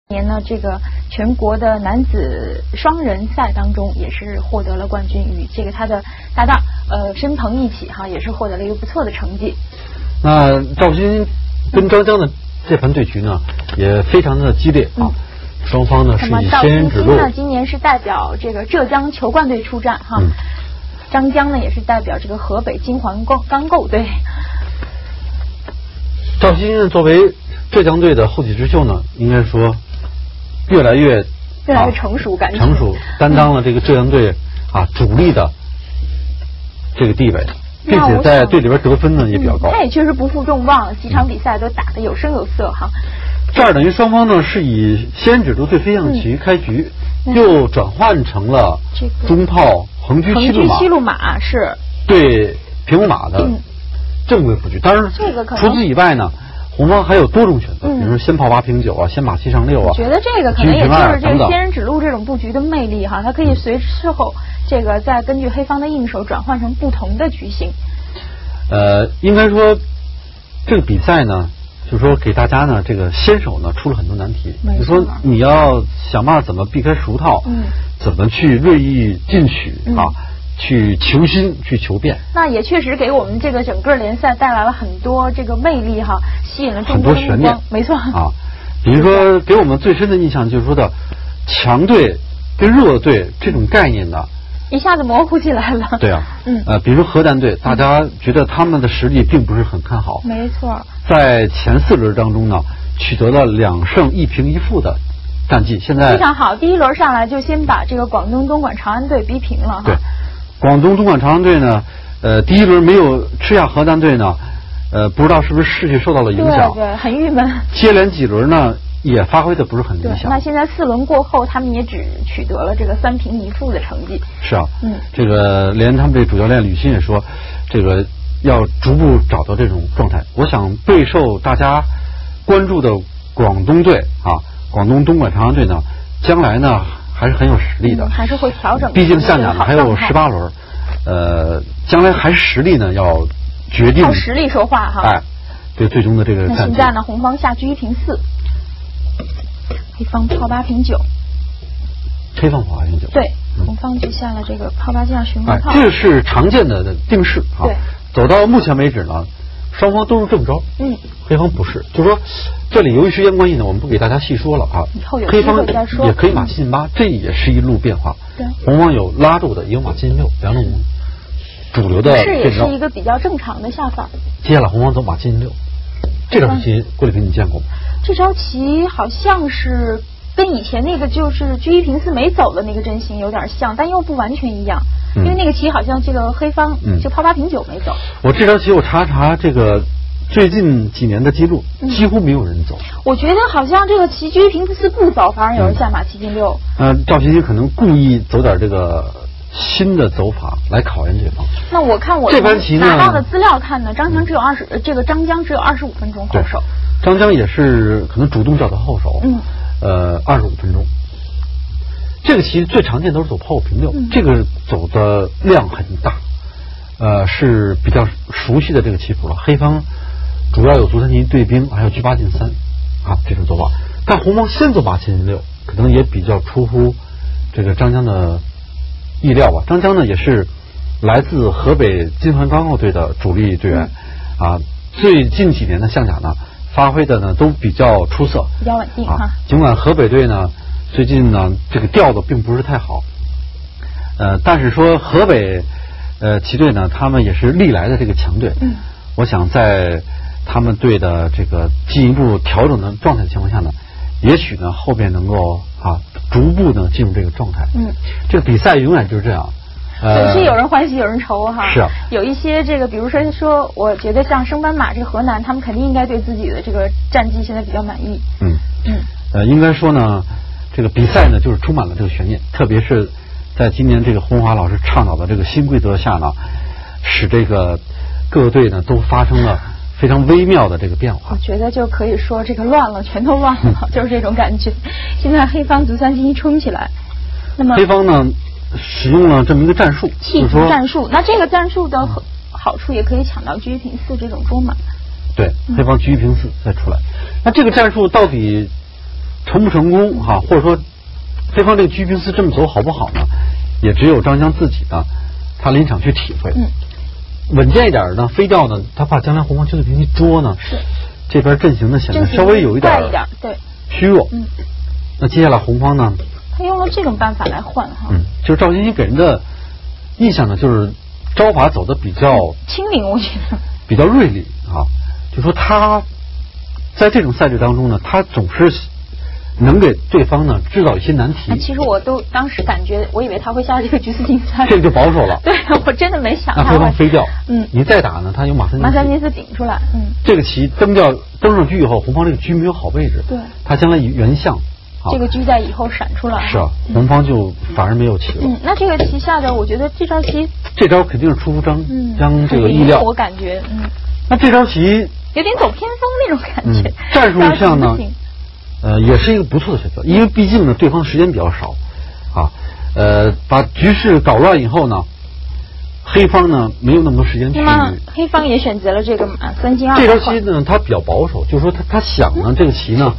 年呢，这个全国的男子双人赛当中也是获得了冠军，与这个他的搭档申鹏一起也是获得了一个不错的成绩。 那赵鑫跟张江的这盘对局呢，也非常的激烈啊。双方呢是以先人指路。 呢，今年是代表这个浙江球冠队出战张江呢也是代表这个河北金环钢构队。 赵鑫作为浙江队的后起之秀呢，应该说越来越成熟，感觉成熟，担当了这个浙江队主力的这个地位，并且在队里边得分呢也比较高。 他也确实不负众望，几场比赛都打得有声有色这儿等于双方呢是以先人指路对飞象棋开局，又转换成了中炮横车七路马是对平胡马的正规布局。当然，除此以外呢，红方还有多种选择，比如说先炮8平9先马7上6 我觉得这个可能也就是这个先人指路这种布局的魅力它可以随之后这个再根据黑方的应手转换成不同的局型。 应该说这个比赛呢，就是说给大家呢这个先手呢出了很多难题，就是说你要想办法怎么避开熟套，怎么去锐意进取去求新去求变。那也确实给我们这个整个联赛带来了很多这个魅力吸引了众多的目光。没错比如说给我们最深的印象就是说的强队跟弱队这种概念呢一下子模糊起来了。 对比如说河南队，大家觉得他们的实力并不是很看好。 没错， 在前4轮当中呢，取得了2胜1平1负的战绩，现在非常好。第一轮上来就先把这个广东东莞长安队逼平了。 对，广东东莞长安队呢，第一轮没有吃下河南队呢，不知道是不是士气受到了影响， 对，很郁闷。 接连几轮呢，也发挥的不是很理想。 那现在4轮过后，他们也只取得了这个3平1负的成绩。 是这个连他们这主教练吕钦也说，这个要逐步找到这种状态。我想备受大家关注的广东队广东东莞长安队呢，将来呢还是很有实力的， 还是会调整。 毕竟象甲呢还有18轮，将来还是实力呢要决定， 靠实力说话对最终的这个战绩。 那现在呢，红方下车1平4。黑方炮8平9， 黑方炮8平9， 对，红方就下了这个炮8将循环炮。 这是常见的定式对， 走到目前为止呢，双方都是正招。黑方不是，就是说这里由于时间关系呢，我们不给大家细说了以后有黑方也可以马7进8，这也是一路变化。 对， 红方有拉住的，也有马7进6，两种主流的变招。 也是一个比较正常的下法。 接下来红方走马7进6，这招棋郭丽萍你见过吗？ 这招棋好像是跟以前那个就是车1平4没走的那个阵型有点像，但又不完全一样。因为那个棋好像这个黑方就炮8平9没走。 我这招棋我查这个最近几年的记录，几乎没有人走。 我觉得好像这个棋车1平4不走，反而有人下马7进6。 赵鑫可能故意走点这个新的走法来考验对方。 那我看我这盘棋呢拿到的资料看呢，张江只有25分钟后手。 张江也是可能主动找到后手，25分钟。这个棋最常见都是走炮5平6，这个走的量很大，是比较熟悉的这个棋谱了。黑方主要有卒3进1对兵，还有车8进3这种走法。但红方先走马7进6，可能也比较出乎这个张江的意料吧。张江呢也是来自河北金环钢构队的主力队员最近几年的象甲呢发挥的呢都比较出色， 比较稳定尽管河北队呢最近呢这个调子并不是太好，但是说河北棋队呢他们也是历来的这个强队。我想在他们队的这个进一步调整的状态的情况下呢，也许呢后边能够逐步呢进入这个状态。这个比赛永远就是这样。 总是有人欢喜有人愁是有一些这个，比如说，我觉得像升班马这个河南，他们肯定应该对自己的这个战绩现在比较满意。 应该说呢，这个比赛呢就是充满了这个悬念，特别是在今年这个洪华老师倡导的这个新规则下呢，使这个各队呢都发生了非常微妙的这个变化。 我觉得就可以说这个乱了，全都乱了，就是这种感觉。现在黑方卒3进1冲起来，那么黑方呢使用了这么一个战术， 弃卒战术。那这个战术的好处也可以抢到车1平4这种中马。 对，黑方车1平4再出来。那这个战术到底成不成功哈，或者说黑方这个车平4这么走好不好呢？也只有张江自己呢，他临场去体会。稳健一点呢，飞掉呢，他怕将来红方车队平一捉呢，这边阵型呢显得稍微有一点对虚弱。那接下来红方呢， 他用了这种办法来换哈。 就是赵金星给人的印象呢，就是招法走的比较轻灵，我觉得比较锐利啊。就说他在这种赛制当中呢，他总是能给对方呢制造一些难题。 其实我都当时感觉，我以为他会下这个局4进3， 这个就保守了。 对，我真的没想到。 那黑方飞掉，你再打呢，他有马三金丝顶出来， 这个棋登上车以后，红方这个车没有好位置， 对， 他将来原象。 这个车在以后闪出来， 是啊，红方就反而没有棋了。 那这个棋下的，我觉得这招棋， 这招肯定是出乎张这个意料。 我感觉， 那这招棋有点走偏锋那种感觉。 战术上呢，也是一个不错的选择，因为毕竟呢，对方时间比较少啊。把局势搞乱以后呢，黑方呢没有那么多时间去。 那么黑方也选择了这个马3进2。 这招棋呢，他比较保守，就是说他想呢，这个棋呢，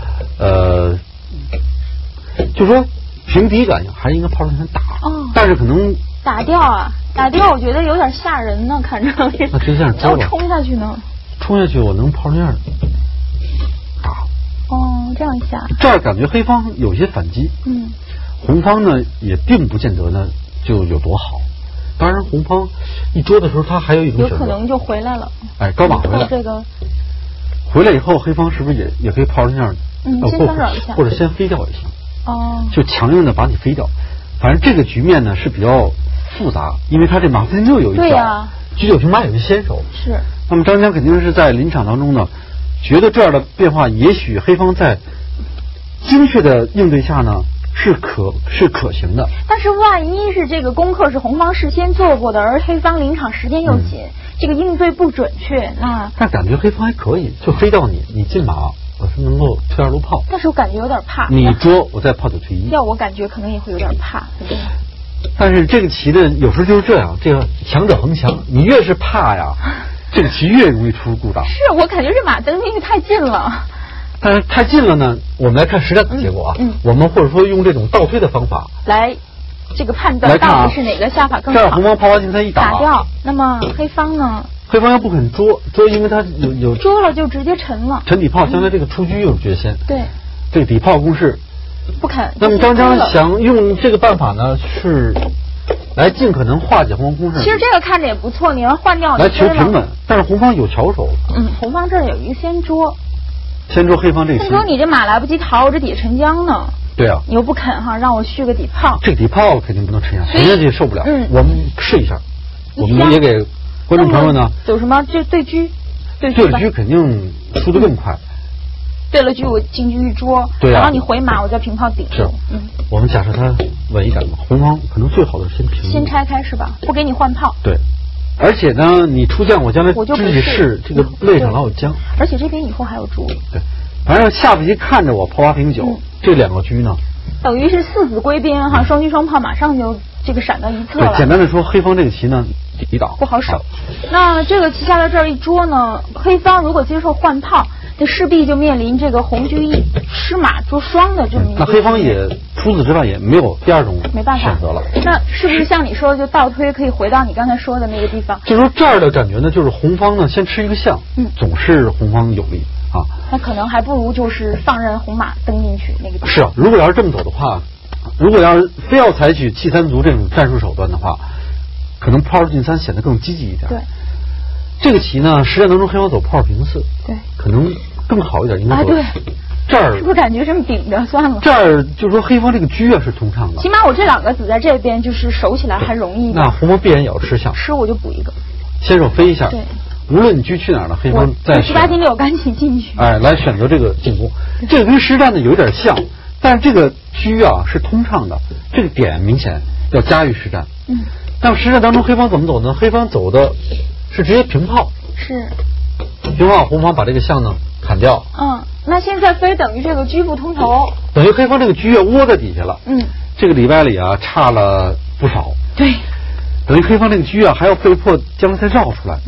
就说凭第一感觉还是应该炮阵先打，但是可能打掉啊，我觉得有点吓人呢，看着那直接这样要冲下去呢， 冲下去我能炮这样打。 这样下， 这儿感觉黑方有些反击，红方呢也并不见得呢就有多好。当然红方一捉的时候，他还有一种选择， 有可能就回来了。 高马回来， 这个回来以后，黑方是不是也可以炮成这样？ 先干扰一下， 或者先飞掉也行。就强硬的把你飞掉。反正这个局面呢是比较复杂，因为他这马4进6有一脚，车9平8有一先手。 是。 那么张江肯定是在临场当中呢，觉得这样的变化，也许黑方在精确的应对下呢是可行的。 但是万一是这个功课是红方事先做过的，而黑方临场时间又紧，这个应对不准确，那但感觉黑方还可以，就飞到你进马，我是能够推2路炮。 但是我感觉有点怕。 你捉我再炮9退1。 要我感觉可能也会有点怕。 但是这个棋呢，有时候就是这样，这个强者恒强，你越是怕呀，这个棋越容易出故障。 是我感觉这马登进太近了。 但是太近了呢，我们来看实战的结果啊。我们或者说用这种倒推的方法来这个判断到底是哪个下法更好。 这样红方炮8进3一打掉，那么黑方呢？ 黑方要不肯捉，因为他有捉了就直接沉了。 沉底炮，将来这个出车又有决先。 对， 这个底炮攻势不肯。 那么张江想用这个办法呢，是来尽可能化解红方攻势。 其实这个看着也不错，你要换掉来求平稳，但是红方有巧手。 红方这儿有一个先捉黑方这个。 先捉你这马来不及逃，我这底下沉江呢。 对啊。 你又不肯哈，让我续个底炮。 这个底炮肯定不能沉下，沉下去受不了。我们试一下，我们也给观众朋友呢。 有什么？就对车， 对车肯定输得更快。 对了车我进车一捉，然后你回马我再平炮顶。 是。我们假设他稳一点嘛，红方可能最好的是先拆开是吧？不给你换炮。 对。而且呢，你出将，我将来自己试这个位上老有将。 而且这边以后还有猪。 对，反正下棋看着我炮8平9，这2个车呢， 等于是4子归边哈，双车双炮马上就这个闪到一侧了。 对，简单的说，黑方这个棋呢抵挡不好守。那这个棋下到这儿一捉呢，黑方如果接受换炮，那势必就面临这个红车一失马捉双的这么一个。 那黑方也除此之外也没有第2种选择了。 那是不是像你说的，就倒推可以回到你刚才说的那个地方？ 就是说这儿的感觉呢，就是红方呢先吃一个象，总是红方有利啊。 那可能还不如就是放任红马登进去那个地方。 是啊，如果要是这么走的话，如果要是非要采取弃3卒这种战术手段的话，可能炮2进3显得更积极一点。 对。 这个棋呢，实战当中黑方走炮2平4， 对， 可能更好一点，应该走。 对。 这儿是不是感觉这么顶着算了？ 这儿就是说黑方这个车啊是通畅的， 起码我这2个子在这边就是守起来还容易。 那红方必然也要吃象， 吃我就补一个， 先手飞一下。 对， 无论你车去哪儿了，黑方再 18进6赶紧进去。 来选择这个进攻，这个跟实战的有点像，但是这个车啊是通畅的，这个点明显要加于实战。但实战当中黑方怎么走呢？黑方走的是直接平炮。 是。 平炮，红方把这个象呢砍掉。 那现在飞等于这个车不通头， 等于黑方这个车窝在底下了。这个里外里啊差了不少。 对。 等于黑方这个车啊还要被迫将它再绕出来。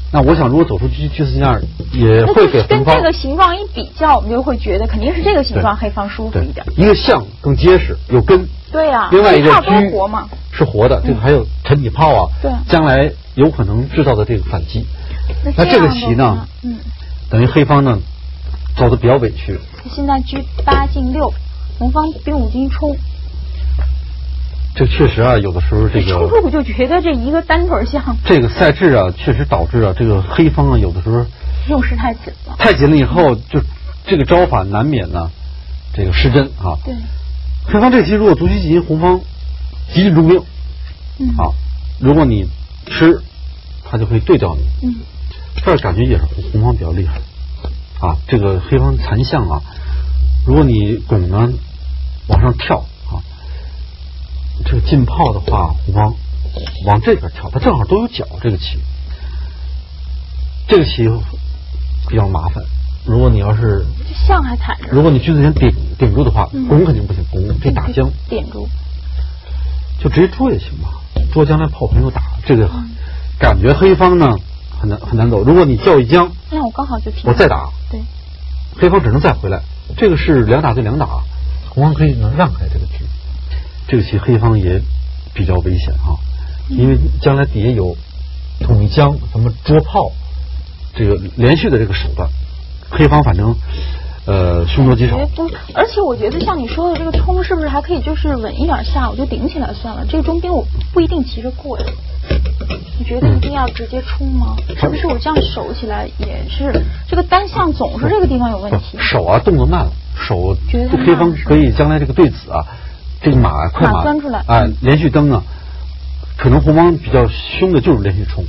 那我想，如果走出车4进2，也会给红方跟这个形状一比较，我们就会觉得肯定是这个形状黑方舒服一点。 一个象更结实，有根。 对呀。 另外一个车是活的，这个还有沉底炮啊。 对。 将来有可能制造的这个反击。那这个棋呢？等于黑方呢走的比较委屈。 现在车8进6，红方兵5进1冲。 这确实啊，有的时候这个冲突我就觉得这一个单腿象， 这个赛制啊，确实导致啊，这个黑方啊，有的时候用时太紧了， 太紧了以后，就这个招法难免呢，这个失真啊。 对。 黑方这棋如果卒棋进，红方急进中兵，啊，如果你吃，他就可以对掉你。这儿感觉也是红方比较厉害啊。这个黑方残象啊，如果你拱呢往上跳。这个进炮的话，红方往这边跳，它正好都有角。这个棋比较麻烦。如果你要是象还踩着， 如果你车子先顶住的话，拱肯定不行，拱这打将点住， 就直接捉也行吧。捉将来炮朋友打，这个感觉黑方呢很难走。如果你叫一将， 那我刚好就我再打， 对， 黑方只能再回来。这个是2打对2打，红方可以能让开这个局。这个棋黑方也比较危险哈，因为将来底下有统一将什么捉炮，这个连续的这个手段，黑方反正凶多吉少。 而且我觉得像你说的这个冲是不是还可以就是稳一点下，我就顶起来算了。这个中兵我不一定急着过呀。你觉得一定要直接冲吗？是不是我这样守起来也是这个单象总是这个地方有问题？ 手啊动作慢了，手黑方可以将来这个对子啊。这个快马钻出来， 连续蹬啊，可能红方比较凶的就是连续冲。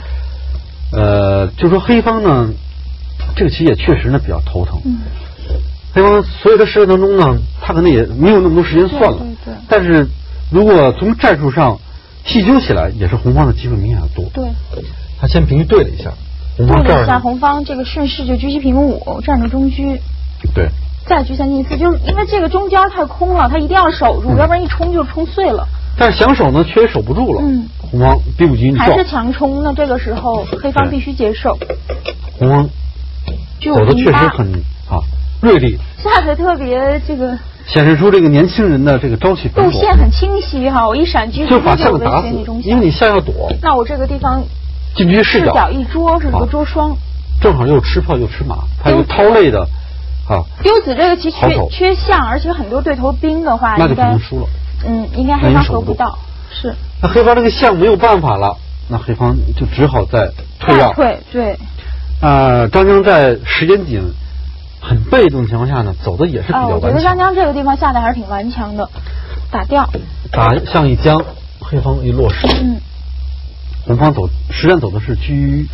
就说黑方呢，这个棋也确实呢比较头疼。黑方所有的实战当中呢，他可能也没有那么多时间算了。 对。 但是如果从战术上细究起来，也是红方的机会明显要多。 对。 他先平局对了一下，红方对了一下，红方这个顺势就车7平5，占着中车。 对。 再车3进4，就是因为这个中间太空了，他一定要守住，要不然一冲就冲碎了。 但是想守呢，却守不住了。红方兵5进1 还是强冲，那这个时候黑方必须接受。 红方走的确实很锐利， 下回特别这个显示出这个年轻人的这个朝气蓬勃， 路线很清晰哈。我一闪车就把象打死，因为你象要躲。 那我这个地方进车视角一捉是个捉双， 正好又吃炮又吃马，它有掏类的。 丢子这个棋缺象，而且很多对头兵的话， 那就肯定输了。 应该黑方得不到。是。 那黑方这个象没有办法了，那黑方就只好再退让。 对。 张江在时间紧、很被动的情况下呢，走的也是比较顽强。 我觉得张江这个地方下的还是挺顽强的，打掉。 打象一将，黑方一落实。红方实战走的是车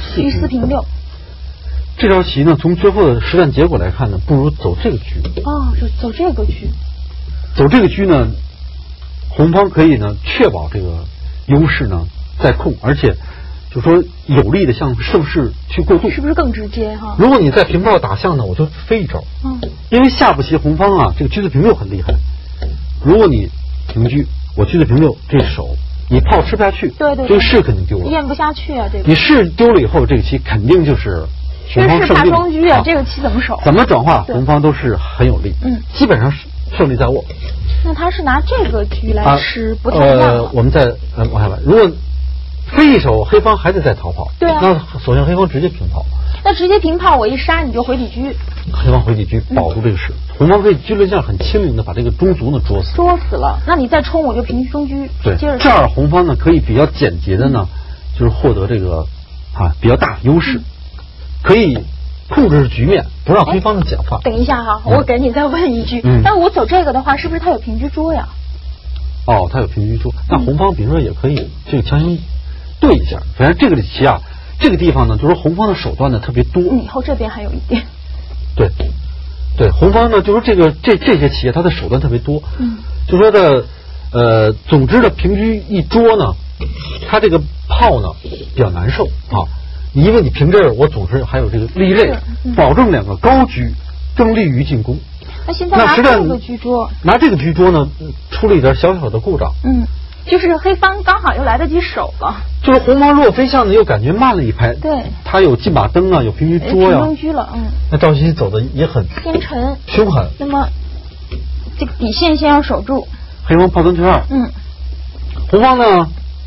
4平6。这招棋呢，从最后的实战结果来看呢，不如走这个车。 就走这个车。 走这个车呢，红方可以呢确保这个优势呢在控，而且就说有力的向胜势去过渡。 是不是更直接哈？ 如果你在平炮打象呢，我就飞一招。因为下步棋红方啊，这个车4平6很厉害。如果你平车，我车4平6这手，你炮吃不下去， 对， 这个士肯定丢了， 咽不下去啊。这个你士丢了以后，这个棋肯定就是缺士怕中车啊。这个棋怎么守？ 怎么转化，红方都是很有利，基本上胜利在握。 那他是拿这个车来吃，不太一样。 我们再往下来，如果飞一手，黑方还得再逃跑。 对啊。 那索性黑方直接平炮。 那直接平炮，我一杀你就回底车。 黑方回底车保住这个士，红方可以车轮象很轻盈的把这个中卒呢捉死了。那你再冲，我就平中车。 对，这样红方呢可以比较简洁的呢，就是获得这个比较大的优势，可以控制局面，不让黑方的讲话。 等一下哈，我给你再问一句，那我走这个的话，是不是他有平车捉呀？ 他有平车捉，那红方比如说也可以这个强行对一下。反正这个棋啊，这个地方呢，就是红方的手段呢特别多。 以后这边还有一点。 对，红方呢，就说这些棋它的手段特别多。就说的总之的平车一捉呢，它这个炮呢比较难受因为你平这儿，我总是还有这个立类，保证2个高车更利于进攻。 那现在拿这个车捉， 拿这个车捉呢，出了一点小小的故障。 就是黑方刚好又来得及守了。 就是红方如果飞象呢，又感觉慢了一拍。 对， 他有进马灯啊，有平车桌呀。 平车了， 那赵鑫走的也很偏沉凶狠。 那么这个底线先要守住。 黑方炮3退2。红方呢，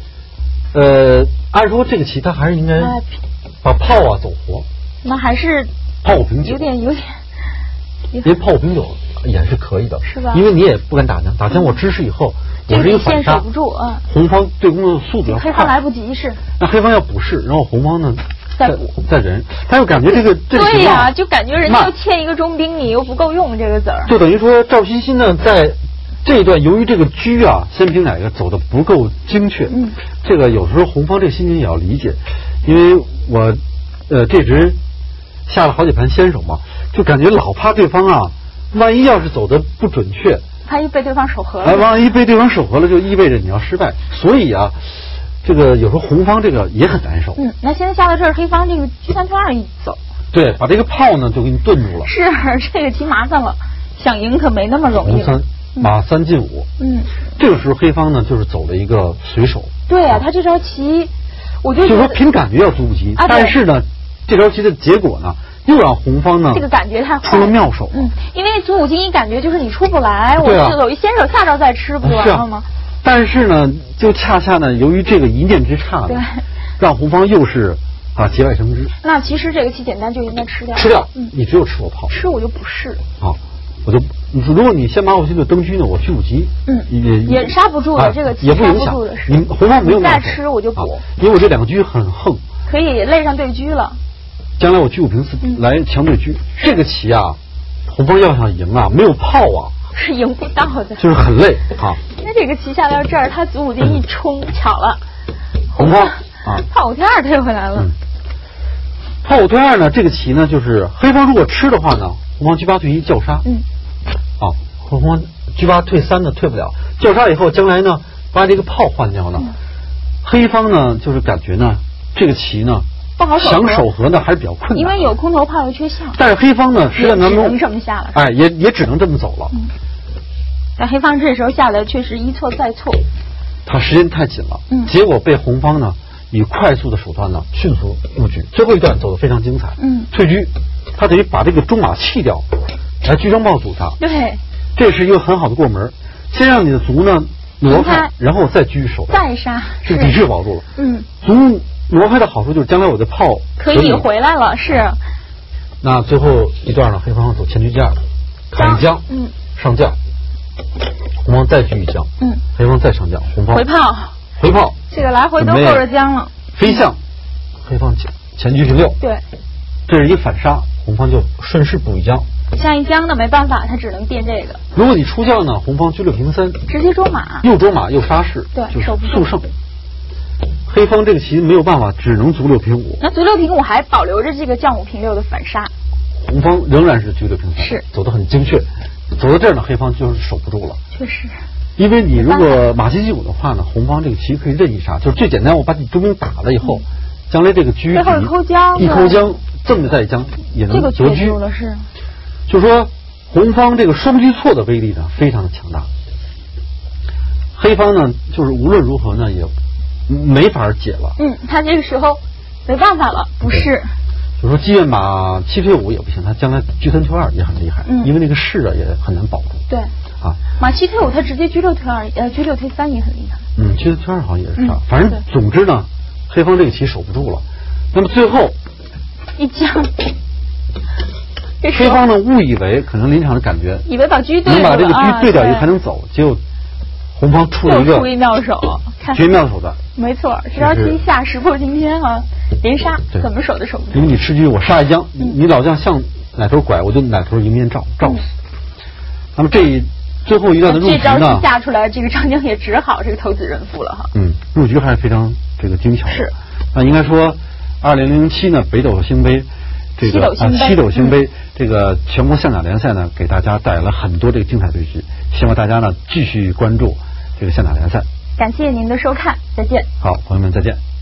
按说这个棋他还是应该把炮啊走活。 那还是炮5平9。 有点。 因为炮5平9也是可以的， 是吧？ 因为你也不敢打将，打将我知势以后，我是一个反杀， 守不住啊。 红方对攻的速度要快， 黑方来不及是。 那黑方要补士，然后红方呢再忍，他又感觉这个对呀，就感觉人家又欠一个中兵，你又不够用这个子儿。 就等于说赵鑫鑫呢在这一段由于这个车啊先平哪个走的不够精确，这个有时候红方这个心情也要理解，因为我这局下了好几盘先手嘛，就感觉老怕对方啊，万一要是走的不准确， 万一被对方手合了， 万一被对方手合了，就意味着你要失败。所以啊，这个有时候红方这个也很难受。 那现在下到这儿，黑方这个车3退2一走， 对，把这个炮呢就给你顿住了。 是这个棋麻烦了，想赢可没那么容易。 红3马3进5。这个时候黑方呢就是走了一个随手。 对啊，他这招棋，我就说凭感觉要卒棋，但是呢。这招棋的结果呢，又让红方呢这个感觉太出了妙手。 因为卒5金一感觉就是你出不来，我有一先手下招再吃不就完了吗？ 但是呢，就恰恰呢，由于这个一念之差呢，让红方又是节外生枝。 那其实这个棋简单就应该吃掉。 吃掉，你只有吃我炮。 吃我就不是。 我就你说，如果你先马5进6登车呢，我车5击， 也杀不住的，这个棋也不影响。你红方没有再吃我就补， 因为我这2个车很横， 可以累上对车了。 将来我车5平4来强对车，这个棋啊，红方要想赢啊，没有炮啊， 是赢不到的， 就是很累那这个棋下到这儿，他卒5金一冲，巧了， 红方炮5退2退回来了。 炮5退2呢，这个棋呢，就是黑方如果吃的话呢，红方车8退1叫杀。红方车8退3呢退不了，叫杀以后，将来呢把这个炮换掉呢，黑方呢就是感觉呢这个棋呢。 不好守， 想守和呢还是比较困难， 因为有空头炮又缺象。 但是黑方呢实战当中只能这么下了， 也只能这么走了。 但黑方这时候下的确实一错再错， 他时间太紧了，结果被红方呢以快速的手段呢迅速入局。最后一段走得非常精彩，退车，他等于把这个中马弃掉，来车双炮阻他。 对， 这是一个很好的过门，先让你的卒呢挪开，然后再继续守， 再杀， 这个底势保住了。卒挪开的好处就是将来我的炮可以回来了，是。 那最后一段呢，黑方走前车2，砍一将，上将，红方再举一将，黑方再上将，红方回炮，这个来回都够着将了。 飞象，黑方前车平6， 对， 这是一反杀，红方就顺势补一将。 下一将呢没办法，他只能垫这个。 如果你出将呢，红方车6平3， 直接捉马， 又捉马又杀士， 对， 就是速胜。黑方这个棋没有办法，只能卒6平5。 那卒6平5还保留着这个将5平6的反杀。 红方仍然是车6平3， 是走得很精确。走到这儿呢，黑方就是守不住了。 确实。 因为你如果马7进5的话呢，红方这个棋可以任意杀，就是最简单，我把你中兵打了以后，将来这个车最后一抠将， 这么再一将也能得车。 了是。 就是说红方这个双车错的威力呢非常的强大。黑方呢就是无论如何呢也没法解了。 他这个时候没办法了，不是。 就说即便马7退5也不行，他将来车3退2也很厉害，因为那个士啊也很难保住。 对。马7退5，他直接车6退2，车6退3也很厉害。 车3退2好像也是杀，反正总之呢，黑方这个棋守不住了。那么最后一将， 黑方呢误以为可能临场的感觉， 以为把车对能把这个车对掉一个还能走，结果红方出了一个妙手， 绝妙的手段。 没错，这招棋下石破惊天啊，连杀，怎么守都守不住。 因为你吃车，我杀一将，你老将向哪头拐，我就哪头迎面照死。那么最后一段的入局呢， 这招棋下出来，这个张将也只好这个投子认负了哈。 入局还是非常这个精巧的。 是。 那应该说，2007呢北斗星杯这个七斗星杯这个全国象甲联赛呢，给大家带来了很多这个精彩对局，希望大家呢继续关注这个象甲联赛。 感谢您的收看，再见。 好，朋友们再见。